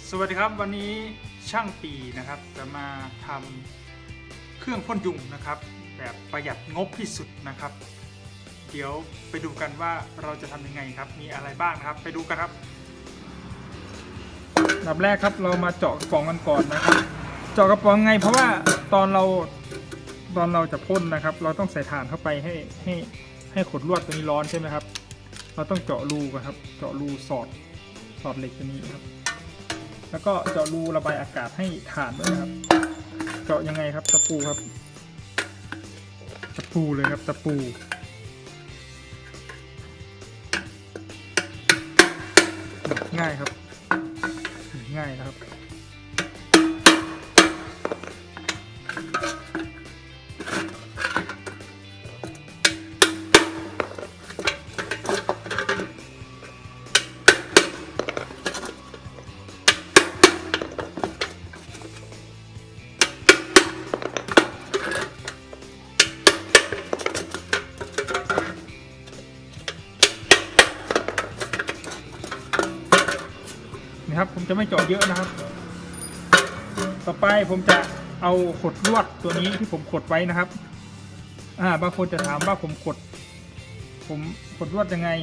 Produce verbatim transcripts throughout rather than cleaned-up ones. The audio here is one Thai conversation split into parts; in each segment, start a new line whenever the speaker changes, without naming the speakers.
สวัสดีครับวันนี้ช่างปีนะครับจะมาทำเครื่องพ่นยุงนะครับแบบประหยัดงบที่สุดนะครับเดี๋ยวไปดูกันว่าเราจะทำยังไงครับมีอะไรบ้างนะครับไปดูกันครับอันดับแรกครับเรามาเจาะกระป๋องกันก่อนนะครับเจาะกระป๋องไงเพราะว่าตอนเราตอนเราจะพ่นนะครับเราต้องใส่ถ่านเข้าไปให้ให้ให้ขดลวดตัวนี้ร้อนใช่ไหมครับเราต้องเจาะรูก่อนครับเจาะรูสอดสอดเหล็กตัวนี้ครับแล้วก็เจาะรูระบายอากาศให้ถ่านด้วยนะครับเจาะยังไงครับตะปูครับตะปูเลยครับตะปูง่ายครับง่ายนะครับครับผมจะไม่เจาะเยอะนะครับต่อไปผมจะเอาขดลวดตัวนี้ที่ผมขดไว้นะครับอ่าบางคนจะถามว่าผมขดผมขดลวดยังไง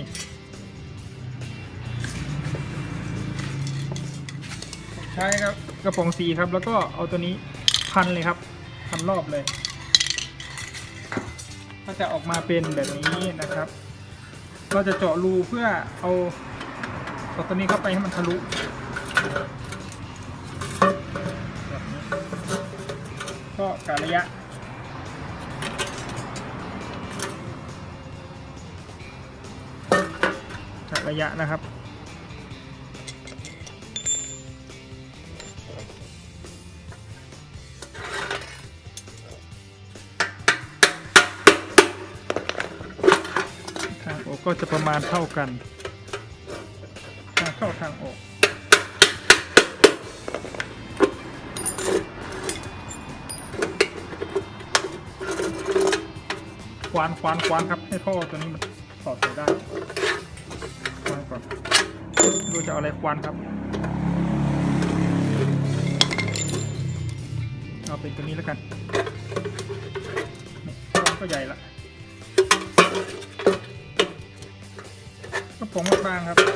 ใช่ครับกระป๋องสีครับแล้วก็เอาตัวนี้พันเลยครับพันรอบเลยก็จะออกมาเป็นแบบนี้นะครับเราจะเจาะรูเพื่อเอาตัวนี้เข้าไปให้มันทะลุก็กะระยะกะระยะนะครับทางออกก็จะประมาณเท่ากันทางเข้าทางออกควานควานควานครับให้ท่อตัวนี้มันสอดใส่ได้ควานก่อนดูจะเอาอะไรควานครับเอาเป็นตัวนี้แล้วกันควานก็ใหญ่ละก็ผงบางครับ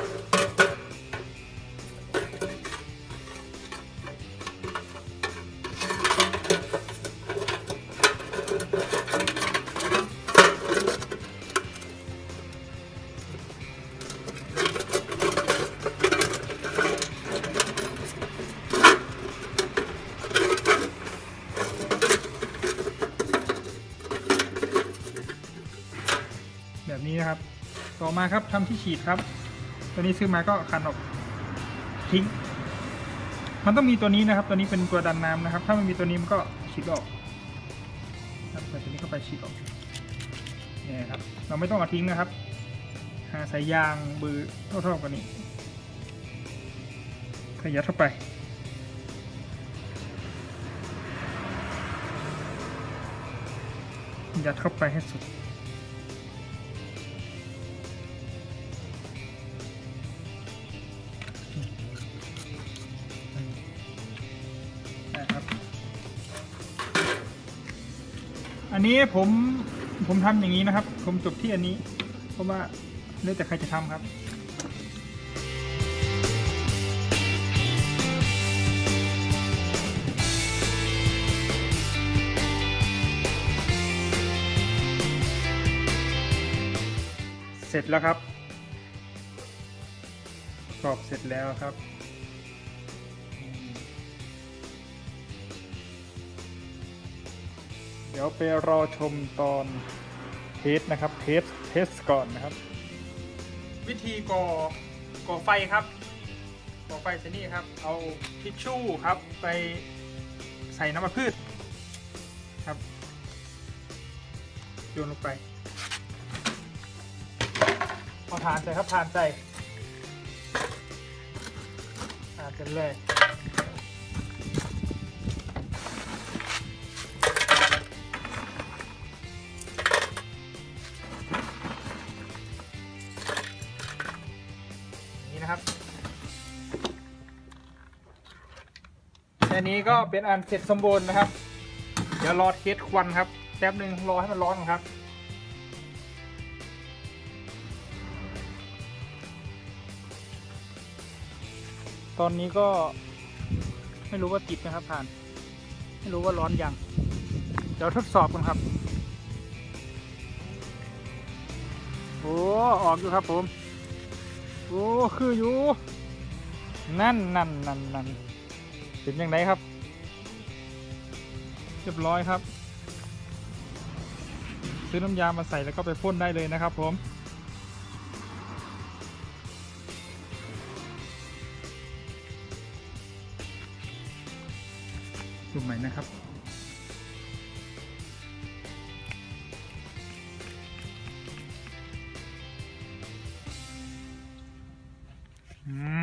แบบนี้นะครับต่อมาครับทำที่ฉีดครับตัวนี้ซื้อมาก็คันออกทิ้งมันต้องมีตัวนี้นะครับตัวนี้เป็นตัวดันน้ำนะครับถ้าไม่มีตัวนี้มันก็ฉีดออกครับใส่ตัวนี้เข้าไปฉีดออกนี่ครับเราไม่ต้องเอาทิ้งนะครับหาสายยางเบอร์เท่าๆกันนี้ขยับเข้าไปยัดเข้าไปให้สุดอันนี้ผมผมทำอย่างนี้นะครับผมจบที่อันนี้เพราะว่าเลือกแต่ใครจะทำครับเสร็จแล้วครับกรอบเสร็จแล้วครับเดี๋ยวไปรอชมตอนเทสนะครับเทสเทสก่อนนะครับวิธีก่อก่อไฟครับก่อไฟเช่นนี้ครับเอาทิชชู่ครับไปใส่น้ำมันพืชครับโยนลงไปเอาถ่านใส่ครับถ่านใส่ถ่านเสร็จเลยนี่นะครับอันนี้ก็เป็นอันเสร็จสมบูรณ์นะครับ เดี๋ยวรอเทสควันครับแป๊บหนึ่งรอให้มันร้อนก่อนครับตอนนี้ก็ไม่รู้ว่าติดนะครับผ่านไม่รู้ว่าร้อนยังเดี๋ยวทดสอบกันครับโอ้ออกอยู่ครับผมโอ้คืออยู่นั่นนั่นนั่นนั่นเป็นยังไงครับเรียบร้อยครับซื้อน้ำยามาใส่แล้วก็ไปพ่นได้เลยนะครับผมดูใหม่นะครับอืม